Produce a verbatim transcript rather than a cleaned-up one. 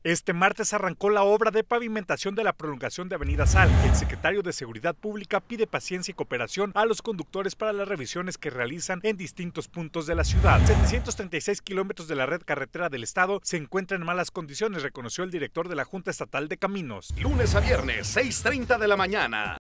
Este martes arrancó la obra de pavimentación de la prolongación de Avenida Sal. El secretario de Seguridad Pública pide paciencia y cooperación a los conductores para las revisiones que realizan en distintos puntos de la ciudad. setecientos treinta y seis kilómetros de la red carretera del estado se encuentran en malas condiciones, reconoció el director de la Junta Estatal de Caminos. Lunes a viernes, seis treinta de la mañana.